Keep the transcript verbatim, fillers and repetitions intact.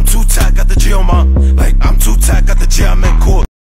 too tight, got the G on my, like